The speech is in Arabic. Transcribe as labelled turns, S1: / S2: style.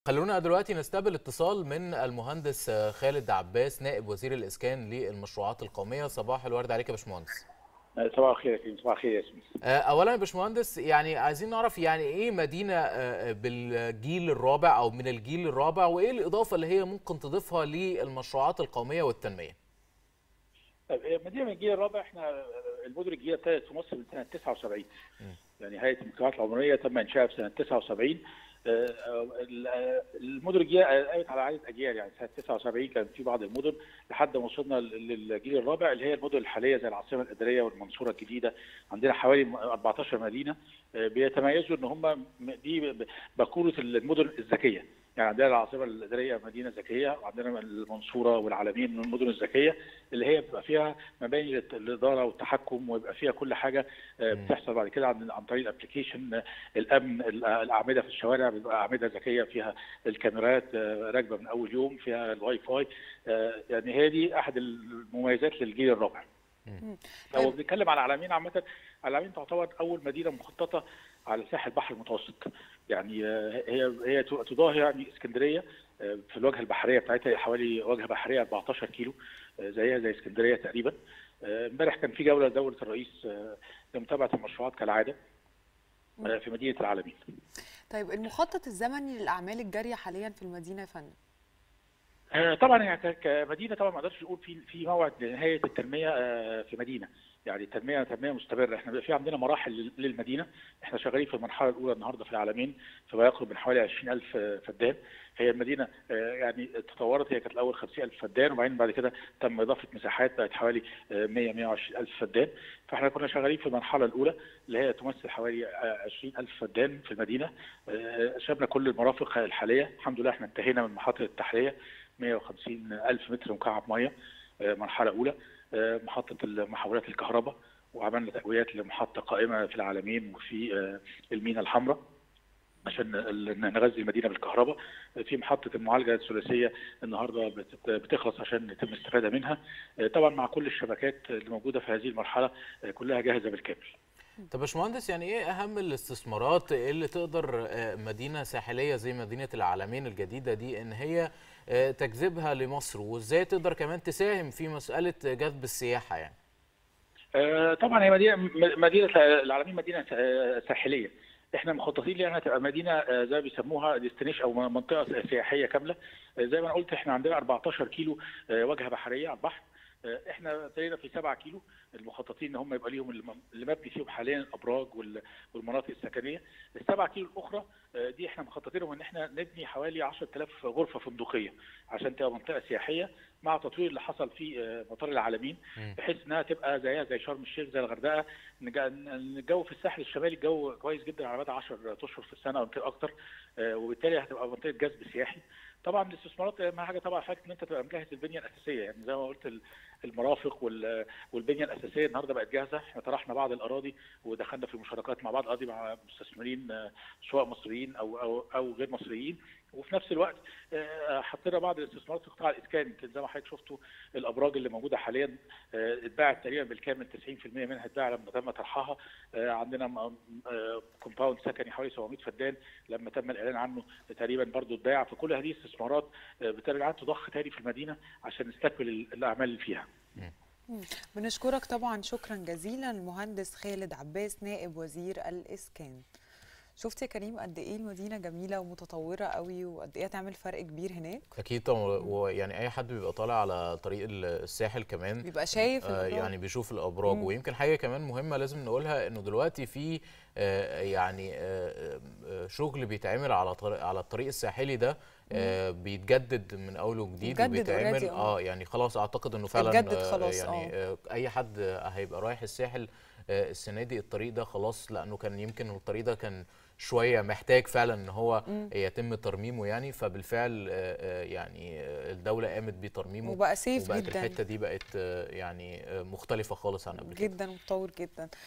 S1: خلونا دلوقتي نستقبل اتصال من المهندس خالد عباس نائب وزير الإسكان للمشروعات القومية. صباح الورد عليك يا باشمهندس.
S2: صباح الخير يا كريم. صباح الخير يا ياسمين.
S1: أولا يا باشمهندس، يعني عايزين نعرف يعني إيه مدينة بالجيل الرابع أو من الجيل الرابع، وإيه الإضافة اللي هي ممكن تضيفها للمشروعات القومية والتنمية؟
S2: مدينه من الجيل الرابع، احنا المدن الجديده ابتدت في مصر من سنه 79. يعني هيئه المجتمعات العمرانيه تم انشائها في سنه 79. المدن الجديده قامت على عدد اجيال، يعني سنه 79 كان في بعض المدن لحد ما وصلنا للجيل الرابع اللي هي المدن الحاليه زي العاصمه الاداريه والمنصوره الجديده. عندنا حوالي 14 مدينه بيتميزوا ان هم دي بقوله المدن الذكيه. يعني عندنا العاصمه الاداريه مدينه ذكيه، وعندنا المنصوره والعلمين من المدن الذكيه اللي هي بيبقى فيها مباني الاداره والتحكم، ويبقى فيها كل حاجه بتحصل بعد كده عن طريق الابلكيشن. الامن، الاعمده في الشوارع بيبقى اعمده ذكيه فيها الكاميرات راكبه من اول يوم، فيها الواي فاي. يعني هي دي احد المميزات للجيل الرابع. لو بنتكلم على العلمين عامه، العلمين تعتبر اول مدينه مخططه على ساحل البحر المتوسط. يعني هي تضاهي يعني اسكندريه في الواجهه البحريه بتاعتها، حوالي واجهه بحريه 14 كيلو، زيها زي اسكندريه تقريبا. امبارح كان في جوله دوله الرئيس لمتابعه المشروعات كالعاده في مدينه العلمين.
S3: طيب المخطط الزمني للاعمال الجاريه حاليا في المدينه يا فندم؟
S2: طبعا يعني كمدينه طبعا ما اقدرش اقول في موعد لنهايه التنميه في مدينه. يعني التنميه تنميه مستمره، احنا في عندنا مراحل للمدينه. احنا شغالين في المرحله الاولى النهارده في العلمين فما يقرب من حوالي 20,000 فدان. هي المدينه يعني تطورت، هي كانت الاول 50,000 فدان، وبعدين بعد كده تم اضافه مساحات بقت حوالي 120,000 فدان. فاحنا كنا شغالين في المرحله الاولى اللي هي تمثل حوالي 20,000 فدان في المدينه. شبنا كل المرافق الحاليه، الحمد لله احنا انتهينا من محطه التحليه 150,000 متر مكعب ميه مرحله اولى. محطه محولات الكهرباء، وعملنا تقويات لمحطه قائمه في العلمين وفي المينا الحمراء عشان نغذي المدينه بالكهرباء. في محطه المعالجه الثلاثيه النهارده بتخلص عشان يتم الاستفاده منها. طبعا مع كل الشبكات اللي موجوده في هذه المرحله كلها جاهزه بالكامل.
S1: طب يا باشمهندس، يعني ايه اهم الاستثمارات اللي تقدر مدينه ساحليه زي مدينه العلمين الجديده دي ان هي تجذبها لمصر، وازاي تقدر كمان تساهم في مساله جذب السياحه يعني؟
S2: طبعا هي مدينه العلمين مدينه ساحليه. احنا مخططين لانها تبقى مدينه زي ما بيسموها ديستنيشن او منطقه سياحيه كامله. زي ما انا قلت احنا عندنا 14 كيلو واجهه بحريه على البحر. احنا ابتدينا في 7 كيلو المخططين ان هم يبقى ليهم اللي مبني فيهم حاليا الابراج والمناطق السكنيه. ال7 كيلو الاخرى دي احنا مخططينهم ان احنا نبني حوالي 10,000 غرفه فندقيه عشان تبقى منطقه سياحيه، مع التطوير اللي حصل في مطار العلمين بحيث انها تبقى زيها زي شرم الشيخ زي الغردقه. الجو في الساحل الشمالي الجو كويس جدا على مدى 10 اشهر في السنه او يمكن اكتر، وبالتالي هتبقى منطقه جذب سياحي. طبعا الاستثمارات اهم حاجه طبعا فكره ان انت تبقى مجهز البنيه الاساسيه، يعني زي ما قلت المرافق والبنيه الاساسيه النهارده بقت جاهزه. احنا طرحنا بعض الاراضي ودخلنا في مشاركات مع بعض الاراضي مع مستثمرين سواء مصريين او غير مصريين، وفي نفس الوقت حطينا بعض الاستثمارات في قطاع الاسكان. يمكن زي ما حضرتك شفتوا الابراج اللي موجوده حاليا اتباعت تقريبا بالكامل، 90% منها اتباع لما تم طرحها. عندنا كومباوند سكني حوالي 700 فدان لما تم الاعلان عنه تقريبا برضه اتباع. فكل هذه الاستثمارات بترجع تضخ تاني في المدينه عشان نستكمل الاعمال اللي فيها.
S3: بنشكرك طبعا، شكرا جزيلا المهندس خالد عباس نائب وزير الإسكان. شفت يا كريم قد ايه المدينه جميله ومتطوره قوي، وقد ايه هتعمل فرق كبير هناك؟
S1: اكيد طبعا، ويعني اي حد بيبقى طالع على طريق الساحل كمان
S3: بيبقى شايف الابراج،
S1: يعني بيشوف الابراج. ويمكن حاجه كمان مهمه لازم نقولها، انه دلوقتي في يعني شغل بيتعمل على الطريق الساحلي ده بيتجدد من اول وجديد وبيتعمل يعني خلاص اعتقد انه فعلا
S3: اتجدد خلاص.
S1: يعني اي حد هيبقى رايح الساحل السنه دي الطريق ده خلاص، لانه كان يمكن الطريق ده كان شويه محتاج فعلا ان هو يتم ترميمه يعني. فبالفعل يعني الدوله قامت بترميمه
S3: وبقى سيف
S1: وبقت
S3: جدا.
S1: الحته دي بقت يعني مختلفه خالص عن قبل كده
S3: جدا ومتطور جدا.